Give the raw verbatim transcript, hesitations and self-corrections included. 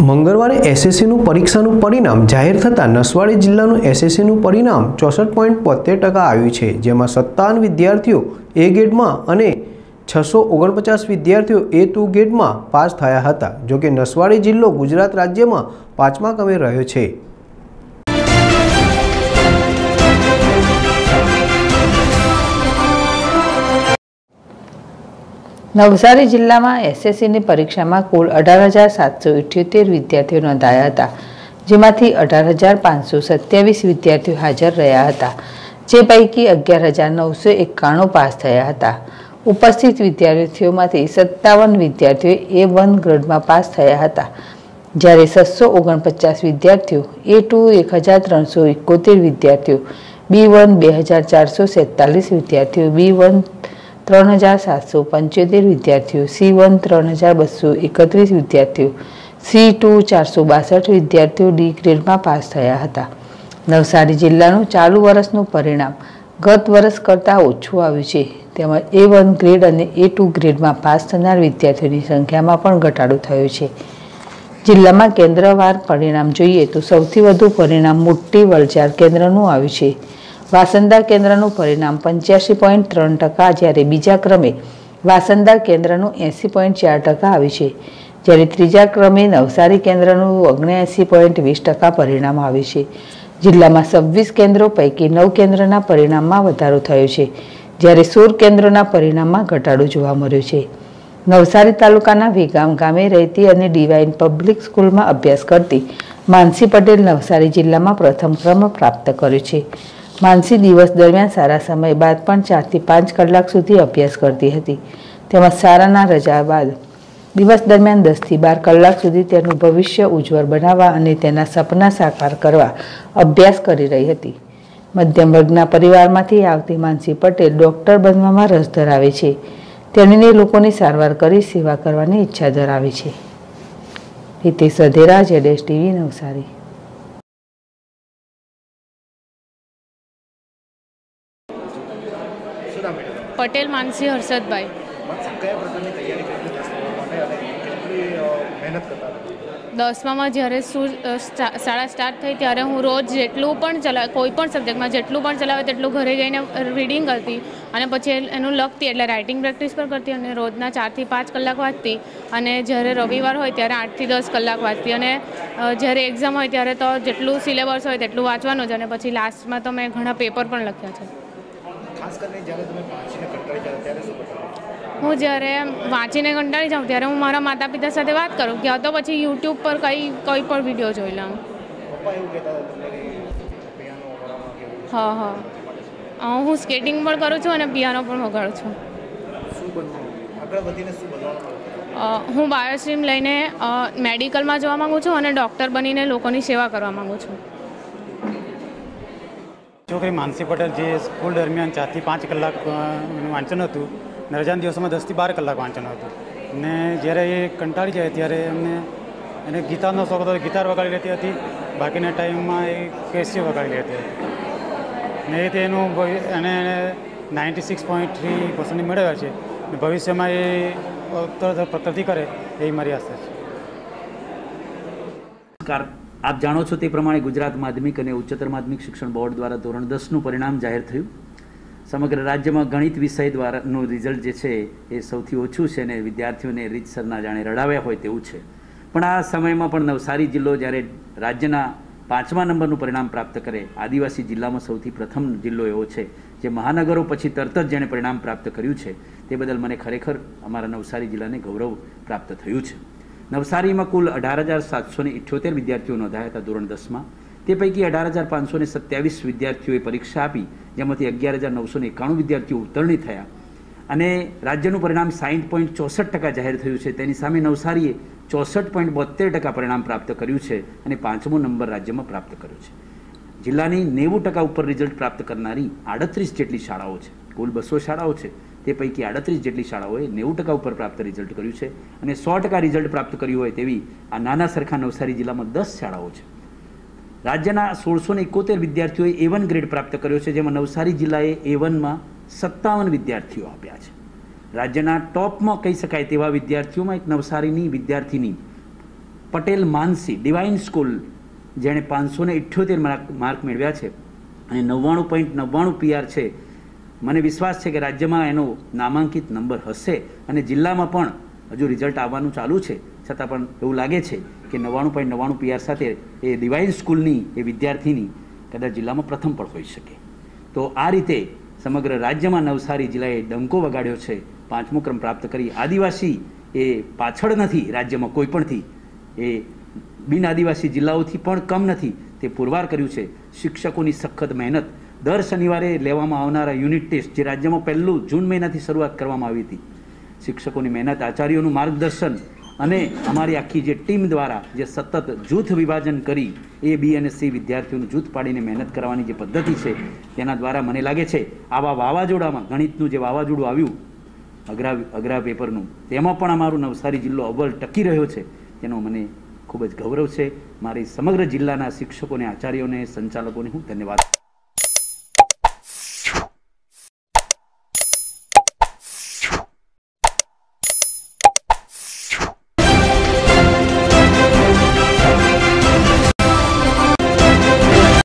મંગળવારે એસએસસીનું પરીક્ષાનું પરિણામ જાહેર થતાં નસવાડી જિલ્લાનું એસએસસીનું પરિણામ ચોસઠ પોઈન્ટ બોતેર ટકા આવ્યું છે, જેમાં સત્તાવન વિદ્યાર્થીઓ એ ગ્રેડમાં અને છસો ઓગણપચાસ વિદ્યાર્થીઓ એ ટુ ગ્રેડમાં પાસ થયા હતા। જોકે નસવાડી જિલ્લો ગુજરાત રાજ્યમાં પાંચમા ક્રમે રહ્યો છે। नवसारी जिल्ला में एसएससी ની પરીક્ષામાં કુલ અઢાર હજાર સાતસો ઇઠ્યોતેર વિદ્યાર્થીઓ નોંધાયા હતા, જેમાંથી અઢાર હજાર પાંચસો સત્યાવીસ વિદ્યાર્થીઓ હાજર રહ્યા હતા, જે પૈકી અગિયાર હજાર નવસો એકાણું પાસ થયા હતા। ઉપસ્થિત વિદ્યાર્થીઓમાંથી સત્તાવન વિદ્યાર્થીઓ એ વન ગ્રેડમાં પાસ થયા હતા, જ્યારે છસો ઓગણપચાસ વિદ્યાર્થીઓ એ ટુ એક હજાર ત્રણસો એકોતેર વિદ્યાર્થીઓ બી વન બે હજાર ચારસો સેતાલીસ વિદ્યાર્થીઓ બી વન ત્રણ હજાર સાતસો પંચોતેર વિદ્યાર્થીઓ સી વન ત્રણ હજાર બસો એકત્રીસ વિદ્યાર્થીઓ સી ટુ ચારસો બાસઠ વિદ્યાર્થીઓ ડી ગ્રેડમાં પાસ થયા હતા। નવસારી જિલ્લાનું ચાલુ વર્ષનું પરિણામ ગત વર્ષ કરતાં ઓછું આવ્યું છે, તેમાં એ વન ગ્રેડ અને એ ટુ ગ્રેડમાં પાસ થનાર વિદ્યાર્થીઓની સંખ્યામાં પણ ઘટાડો થયો છે। જિલ્લામાં કેન્દ્રવાર પરિણામ જોઈએ તો સૌથી વધુ પરિણામ મોટી વલચાર કેન્દ્રનું આવ્યું છે। વાસંદા કેન્દ્રનું પરિણામ પંચ્યાસી પોઈન્ટ ત્રણ ટકા, જ્યારે બીજા ક્રમે વાસંદા કેન્દ્રનું એંસી પોઈન્ટ ચાર ટકા આવ્યું છે, જ્યારે ત્રીજા ક્રમે નવસારી કેન્દ્રનું ઓગણએંસી પોઈન્ટ વીસ ટકા પરિણામ આવ્યું છે। જિલ્લામાં છવ્વીસ કેન્દ્રો પૈકી નવ કેન્દ્રના પરિણામમાં વધારો થયો છે, જ્યારે સોળ કેન્દ્રોના પરિણામમાં ઘટાડો જોવા મળ્યો છે। નવસારી તાલુકાના વેગામ ગામે રહેતી અને ડિવાઇન પબ્લિક સ્કૂલમાં અભ્યાસ કરતી માનસી પટેલ નવસારી જિલ્લામાં પ્રથમ ક્રમ પ્રાપ્ત કર્યો છે। માનસી દિવસ દરમિયાન સારા સમય બાદ પણ ચારથી પાંચ કલાક સુધી અભ્યાસ કરતી હતી, તેમજ શાળાના રજા બાદ દિવસ દરમિયાન દસથી બાર કલાક સુધી તેનું ભવિષ્ય ઉજ્જવળ બનાવવા અને તેના સપના સાકાર કરવા અભ્યાસ કરી રહી હતી। મધ્યમ વર્ગના પરિવારમાંથી આવતી માનસી પટેલ ડૉક્ટર બનવામાં રસ ધરાવે છે। તેણીને લોકોની સારવાર કરી સેવા કરવાની ઈચ્છા ધરાવે છે। હિતેશ વધેરા, જેડેશ ટીવી, નવસારી। પટેલ માનસી હર્ષદભાઈ। દસમામાં જ્યારે શાળા સ્ટાર્ટ થઈ ત્યારે હું રોજ જેટલું પણ ચલાવ કોઈ પણ સબ્જેક્ટમાં જેટલું પણ ચલાવે તેટલું ઘરે જઈને રીડિંગ કરતી અને પછી એનું લખતી, એટલે રાઇટિંગ પ્રેક્ટિસ પણ કરતી અને રોજના ચારથી પાંચ કલાક વાંચતી અને જ્યારે રવિવાર હોય ત્યારે આઠથી દસ કલાક વાંચતી અને જ્યારે એક્ઝામ હોય ત્યારે તો જેટલું સિલેબસ હોય તેટલું વાંચવાનું જ અને પછી લાસ્ટમાં તો મેં ઘણા પેપર પણ લખ્યા છે। હું જ્યારે વાંચીને કંટાળી જાઉં ત્યારે હું મારા માતા પિતા સાથે વાત કરું કે તો પછી યુટ્યુબ પર કઈ કોઈ પણ વિડીયો જોઈ લઉં। હા હા હું સ્કેટિંગ પણ કરું છું અને પિયાનો પણ વગાડું છું। હું બાયોસ્ટ્રીમ લઈને મેડિકલમાં જવા માગું છું અને ડૉક્ટર બનીને લોકોની સેવા કરવા માગું છું। છોકરી માનસી પટેલ જે સ્કૂલ દરમિયાન ચારથી પાંચ કલાક વાંચન હતું, રજાના દિવસોમાં દસથી બાર કલાક વાંચન હતું ને જ્યારે એ કંટાળી જાય ત્યારે એમને એને ગિટારનો શોખ હતો, ગિટાર વગાડી લેતી હતી, બાકીના ટાઈમમાં એ કેસીઓ વગાડી લેતી હતી ને એ તેનું એને ninety six point three percentage મેળવ્યા છે ને ભવિષ્યમાં એ પ્રગતિ કરે એ મારી આશા છે। આપ જાણો છો તે પ્રમાણે ગુજરાત માધ્યમિક અને ઉચ્ચતર માધ્યમિક શિક્ષણ બોર્ડ દ્વારા ધોરણ દસનું પરિણામ જાહેર થયું। સમગ્ર રાજ્યમાં ગણિત વિષય દ્વારાનું રિઝલ્ટ જે છે એ સૌથી ઓછું છે અને વિદ્યાર્થીઓને રીતસરના જાણે રડાવ્યા હોય તેવું છે। પણ આ સમયમાં પણ નવસારી જિલ્લો જ્યારે રાજ્યના પાંચમા નંબરનું પરિણામ પ્રાપ્ત કરે, આદિવાસી જિલ્લામાં સૌથી પ્રથમ જિલ્લો એવો છે જે મહાનગરો પછી તરત જ જેણે પરિણામ પ્રાપ્ત કર્યું છે, તે બદલ મને ખરેખર અમારા નવસારી જિલ્લાને ગૌરવ પ્રાપ્ત થયું છે। નવસારીમાં કુલ અઢાર હજાર સાતસો ને ઇઠ્યોતેર વિદ્યાર્થીઓ નોંધાયા હતા ધોરણ દસમાં, તે પૈકી અઢાર હજાર પાંચસો ને સત્યાવીસ વિદ્યાર્થીઓએ પરીક્ષા આપી, જેમાંથી અગિયાર હજાર નવસો ને એકાણું વિદ્યાર્થીઓ ઉત્તીર્ણ થયા અને રાજ્યનું પરિણામ સાઠ પોઈન્ટ ચોસઠ ટકા જાહેર થયું છે। તેની સામે નવસારીએ ચોસઠ પોઈન્ટ બોતેર ટકા પરિણામ પ્રાપ્ત કર્યું છે અને પાંચમો નંબર રાજ્યમાં પ્રાપ્ત કર્યો છે। જિલ્લાની નેવું ટકા ઉપર રિઝલ્ટ પ્રાપ્ત કરનારી આડત્રીસ જેટલી શાળાઓ છે, કુલ બસો શાળાઓ છે, તે પૈકી આડત્રીસ જેટલી શાળાઓએ નેવું ટકા ઉપર પ્રાપ્ત રિઝલ્ટ કર્યું છે અને સો ટકા રિઝલ્ટ પ્રાપ્ત કર્યું હોય તેવી આ નાના સરખા નવસારી જિલ્લામાં દસ શાળાઓ છે। રાજ્યના સોળસો ને એકોતેર વિદ્યાર્થીઓએ એ વન ગ્રેડ પ્રાપ્ત કર્યો છે, જેમાં નવસારી જિલ્લાએ એ વનમાં સત્તાવન વિદ્યાર્થીઓ આપ્યા છે। રાજ્યના ટોપમાં કહી શકાય તેવા વિદ્યાર્થીઓમાં એક નવસારીની વિદ્યાર્થીની પટેલ માનસી ડિવાઇન સ્કૂલ, જેણે પાંચસો ને ઇઠ્યોતેર માર્ક માર્ક મેળવ્યા છે અને નવ્વાણું પોઈન્ટ નવ્વાણું પીઆર છે. મને વિશ્વાસ છે કે રાજ્યમાં એનો નામાંકિત નંબર હશે અને જિલ્લામાં પણ હજુ રિઝલ્ટ આવવાનું ચાલુ છે, છતાં પણ એવું લાગે છે કે નવ્વાણું પોઈન્ટ નવ્વાણું પીઆર સાથે એ ડિવાઇન સ્કૂલની એ વિદ્યાર્થીની કદાચ જિલ્લામાં પ્રથમ પણ હોઈ શકે. તો આ રીતે સમગ્ર રાજ્યમાં નવસારી જિલ્લાએ ડંકો વગાડ્યો છે, પાંચમો ક્રમ પ્રાપ્ત કરી. આદિવાસી એ પાછળ નથી રાજ્યમાં કોઈ પણથી, એ બિન આદિવાસી જિલ્લાઓથી પણ કમ નથી, તે પુરવાર કર્યું છે. શિક્ષકોની સખત મહેનત, દર શનિવારે લેવામાં આવનારા યુનિટ ટેસ્ટ જે રાજ્યમાં પહેલું જૂન મહિનાથી શરૂઆત કરવામાં આવી હતી, શિક્ષકોની મહેનત, આચાર્યોનું માર્ગદર્શન અને અમારી આખી જે ટીમ દ્વારા જે સતત જૂથ વિભાજન કરી એ બી અને સી વિદ્યાર્થીઓનું જૂથ પાડીને મહેનત કરવાની જે પદ્ધતિ છે તેના દ્વારા મને લાગે છે આવા વાવાઝોડામાં ગણિતનું જે વાવાઝોડું આવ્યું અઘરા અઘરા પેપરનું, તેમાં પણ અમારું નવસારી જિલ્લો અવ્વલ ટકી રહ્યો છે, તેનો મને ખૂબ જ ગૌરવ છે. મારી સમગ્ર જિલ્લાના શિક્ષકોને, આચાર્યોને, સંચાલકોને હું ધન્યવાદ